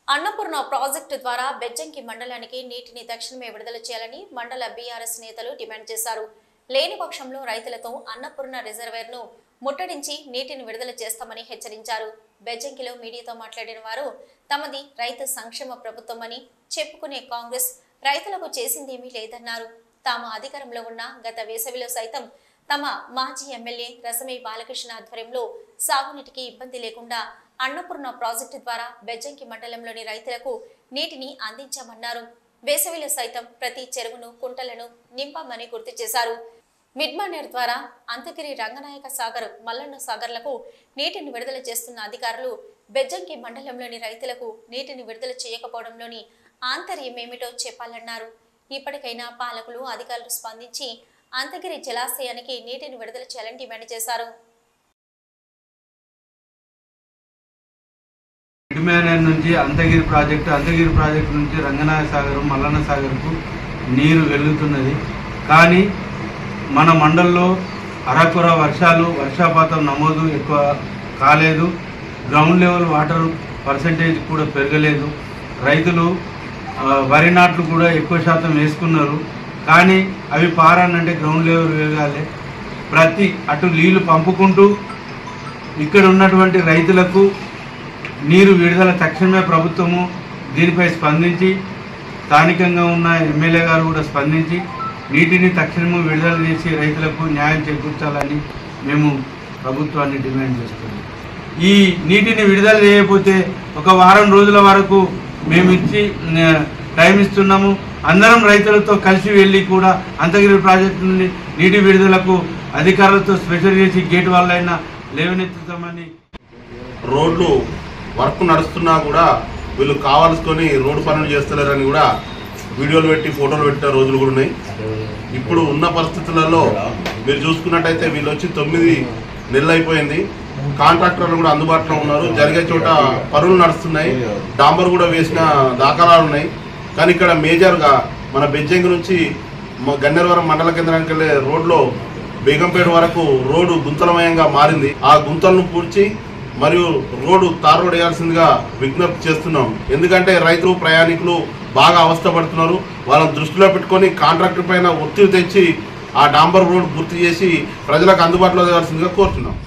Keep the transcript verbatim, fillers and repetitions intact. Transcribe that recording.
Annapurna project ద్వారా బెజ్జంకి మండలానికి నీటిని తక్షణమే విడుదల చేయాలని మండల బీఆర్ఎస్ నేతలు డిమాండ్ చేశారు. లేని పక్షంలో రైతులతో అన్నపూర్ణ రిజర్వేర్ను ముట్టడించి నీటిని విడుదల చేస్తామని హెచ్చరించారు. బెజ్జంకిలో మీడియాతో మాట్లాడిన వారు తమది రైతు సంక్షేమ ప్రభుత్వమని చెప్పుకునే కాంగ్రెస్ రైతులకు చేసిందేమీ లేదన్నారు. తాము అధికారంలో ఉన్న గత వేసవిలో సైతం తమ మాజీ ఎమ్మెల్యే రసమే బాలకృష్ణ ఆధ్వర్యంలో సాగునీటికి ఇబ్బంది లేకుండా అన్నపూర్ణ ప్రాజెక్టు ద్వారా బెజ్జంకి మండలంలోని రైతులకు నీటిని అందించామన్నారు. వేసవిలో సైతం ప్రతి చెరువును కుంటలను నింపామని గుర్తు చేశారు. మిడ్మానేర్ ద్వారా అంతగిరి రంగనాయక సాగర్ మల్లన్న సాగర్లకు నీటిని విడుదల చేస్తున్న అధికారులు బెజ్జంకి మండలంలోని రైతులకు నీటిని విడుదల చేయకపోవడంలోని ఆంతర్యమేమిటో చెప్పాలన్నారు. ఇప్పటికైనా పాలకులు అధికారులు స్పందించి అంతగిరి జలాశయానికి నీటిని విడుదల చేయాలని డిమాండ్ చేశారు. మిడ్మానేర్ నుంచి అంతగిరి ప్రాజెక్టు అంతగిరి ప్రాజెక్టు నుంచి రంగనాయక సాగర్ మల్లన్న సాగర్కు నీరు వెళ్తున్నది. కానీ మన మండల్లో అరకొర వర్షాలు వర్షపాతం నమోదు ఎక్కువ కాలేదు. గ్రౌండ్ లెవెల్ వాటర్ పర్సంటేజ్ కూడా పెరగలేదు. రైతులు వరి నాట్లు కూడా ఎక్కువ శాతం వేసుకున్నారు. కానీ అవి పారానంటే గ్రౌండ్ లెవెల్ వేగాలి. ప్రతి అటు నీళ్లు పంపుకుంటూ ఇక్కడ ఉన్నటువంటి రైతులకు నీరు విడుదల తక్షణమే ప్రభుత్వము దీనిపై స్పందించి స్థానికంగా ఉన్న ఎమ్మెల్యే గారు కూడా స్పందించి నీటిని తక్షణము విడుదల చేసి రైతులకు న్యాయం చేకూర్చాలని మేము ప్రభుత్వాన్ని డిమాండ్ చేస్తున్నాం. ఈ నీటిని విడుదల చేయకపోతే ఒక వారం రోజుల వరకు మేము ఇచ్చి టైం ఇస్తున్నాము. అందరం రైతులతో కలిసి వెళ్ళి కూడా అంతగిరి ప్రాజెక్టు నుండి నీటి విడుదలకు అధికారులతో స్పెషల్ చేసి గేట్ వాళ్ళైనా లేవనెత్తుతామని. రోడ్లు వర్క్ నడుస్తున్నా కూడా వీళ్ళు కావాల్సుకొని రోడ్డు పనులు చేస్తలేరని కూడా వీడియోలు పెట్టి ఫోటోలు పెట్టిన రోజులు కూడా ఉన్నాయి. ఇప్పుడు ఉన్న పరిస్థితులలో మీరు చూసుకున్నట్టయితే వీళ్ళు వచ్చి తొమ్మిది నెలలు అయిపోయింది. కాంట్రాక్టర్లు కూడా అందుబాటులో ఉన్నారు. జరిగే చోట పనులు నడుస్తున్నాయి. డాంబర్ కూడా వేసిన దాఖలాలు ఉన్నాయి. కానీ ఇక్కడ మేజర్గా మన బెజ్జంకి నుంచి గన్నేరవరం మండల కేంద్రానికి వెళ్ళే రోడ్లో బేగంపేట వరకు రోడ్డు గుంతలమయంగా మారింది. ఆ గుంతలను పూడ్చి మరియు రోడ్డు తార్ రోడ్ వేయాల్సిందిగా విజ్ఞప్తి చేస్తున్నాం. ఎందుకంటే రైతులు ప్రయాణికులు బాగా అవస్థపడుతున్నారు. వాళ్ళని దృష్టిలో పెట్టుకొని కాంట్రాక్టర్ పైన ఒత్తిడి తెచ్చి ఆ డాంబర్ రోడ్ పూర్తి చేసి ప్రజలకు అందుబాటులో తేవాల్సిందిగా కోరుతున్నాం.